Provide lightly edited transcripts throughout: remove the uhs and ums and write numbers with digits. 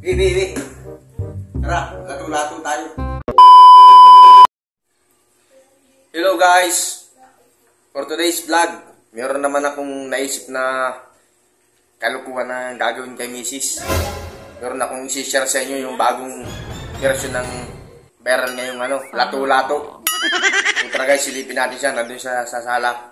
Ini. Tara, lato-lato tayo. Hello guys! For today's vlog, meron naman akong naisip na kalukuhan na gagawin kay Mrs. Meron akong isi-share sa inyo yung bagong version ng viral ngayong lato-lato. So tara guys, silipin natin siya. Nandun siya sa sala.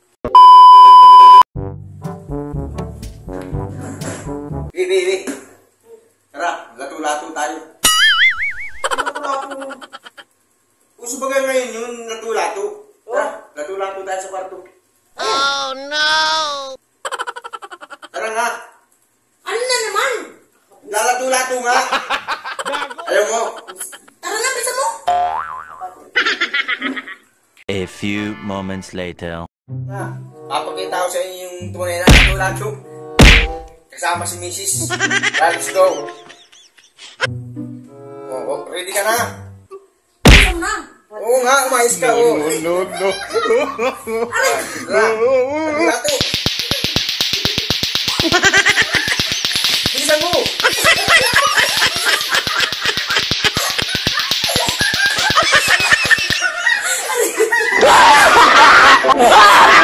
Ini. Tara, lato-lato tayo. Lato-lato. Uso ba ngayon yung lato-lato? Tara, lato-lato tayo sa kwarto. Oh no! Tara nga. Ano na naman? Lalato-lato nga. Ayaw mo. Tara na, bisa mo! A few moments later. Papakita ko sa inyo yung tunay na lato-lato. Kasama si Mrs. Let's go. Oh, ready ka na? Bisa mo na! Oo nga, umayos ka. No. Lato. Bilisan mo. Ah!